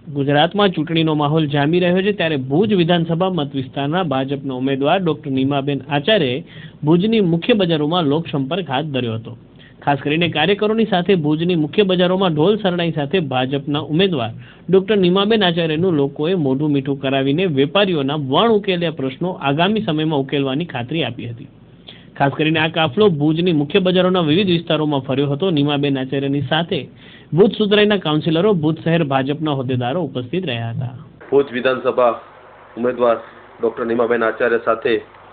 ગુજરાતમાં ચૂંટણીનો માહોલ જામી રહ્યો છે ત્યારે ભુજ વિધાનસભા મત વિસ્તારના ભાજપના ઉમેદવાર ડોક્ટર નીમાબેન આચાર્યે ભુજની મુખ્ય બજારોમાં લોકસંપર્ક હાથ ધર્યો હતો। ખાસ કરીને કાર્યકરોની સાથે ભુજની મુખ્ય બજારોમાં ઢોલ શરણાઈ સાથે ભાજપના ઉમેદવાર ડોક્ટર નીમાબેન આચાર્યનું લોકોએ મોઢું મીઠું કરાવીને વેપારીઓના વણ ઉકેલ્યા પ્રશ્નો આગામી સમયમાં ઉકેલવાની ખાતરી આપી હતી। ખાસ કરીને આ કાફલો ભુજની મુખ્ય બજારોના વિવિધ વિસ્તારોમાં ફર્યો હતો। નીમાબેન આચાર્યની સાથે ભુજ સુધરાઈના કાઉન્સિલરો, ભુજ શહેર ભાજપના હોદ્દેદારો ઉપસ્થિત રહ્યા હતા। ભુજ વિધાનસભા ઉમેદવાર ડોક્ટર નીમાબેન આચાર્ય સાથે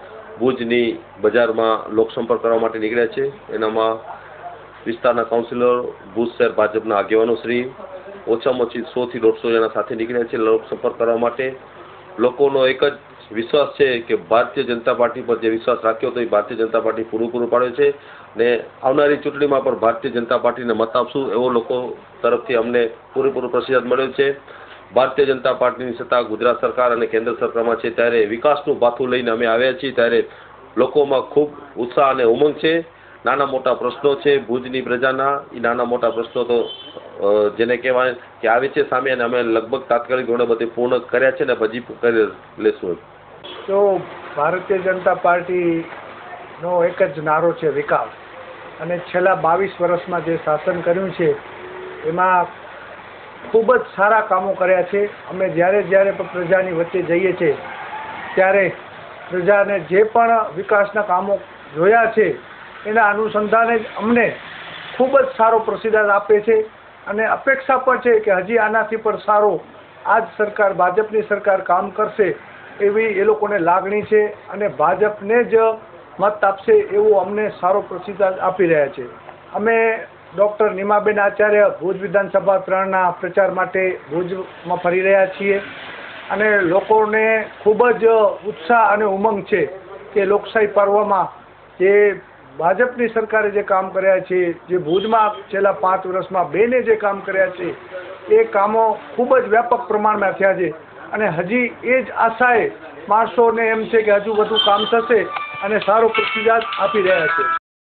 ભુજની બજારમાં લોકસંપર્ક કરવા માટે નીકળ્યા છે। એનામાં વિસ્તારના કાઉન્સિલરો, ભુજ શહેર ભાજપના આગેવાનો શ્રી ઓછામાં ઓછી 100 થી 150 જણા સાથે નીકળ્યા છે લોકસંપર્ક કરવા માટે। લોકોનો એક જ વિશ્વાસ છે કે ભારતીય જનતા પાર્ટી પર જે વિશ્વાસ રાખ્યો હતો એ ભારતીય જનતા પાર્ટી પૂરું પાડે છે ને આવનારી ચૂંટણીમાં પણ ભારતીય જનતા પાર્ટીને મત આપશું એવો લોકો તરફથી અમને પૂરેપૂરો પ્રતિસાદ મળ્યો છે। ભારતીય જનતા પાર્ટીની સત્તા ગુજરાત સરકાર અને કેન્દ્ર સરકારમાં છે ત્યારે વિકાસનું ભાથું લઈને અમે આવ્યા છીએ ત્યારે લોકોમાં ખૂબ ઉત્સાહ અને ઉમંગ છે। નાના મોટા પ્રશ્નો છે ભુજની પ્રજાના, એ નાના મોટા પ્રશ્નો તો જેને કહેવાય કે આવે છે સામે અને અમે લગભગ તાત્કાલિક ધોરણે બધે પૂર્ણ કર્યા છે ને હજી કરી લેશું। તો ભારતીય જનતા પાર્ટીનો એક જ નારો છે વિકાસ, અને છેલ્લા 22 વર્ષમાં જે શાસન કર્યું છે એમાં ખૂબ જ સારા કામો કર્યા છે। અમે જ્યારે પણ પ્રજાની વચ્ચે જઈએ છીએ ત્યારે પ્રજાને જે પણ વિકાસના કામો જોયા છે એના અનુસંધાને જ અમને ખૂબ જ સારો પ્રતિસાદ આપે છે અને અપેક્ષા પણ છે કે હજી આનાથી પણ સારો આ જ સરકાર, ભાજપની સરકાર કામ કરશે એવી એ લોકોને લાગણી છે અને ભાજપને જ મત આપશે એવું અમને સારો પ્રતિસાદ આપી રહ્યા છે। અમે ડૉક્ટર નીમાબેન આચાર્ય ભુજ વિધાનસભા 3ના પ્રચાર માટે ભુજમાં ફરી રહ્યા છીએ અને લોકોને ખૂબ જ ઉત્સાહ અને ઉમંગ છે કે લોકશાહી પર્વમાં જે ભાજપની સરકારે જે કામ કર્યા છે, જે ભુજમાં છેલ્લા 5 વર્ષમાં બેને જે કામ કર્યા છે એ કામો ખૂબ જ વ્યાપક પ્રમાણમાં થયા છે અને હજી એ જ આશાએ માણસોને એમ છે કે હજુ વધુ કામ થશે અને સારો પ્રતિસાદ આપી રહ્યા છે।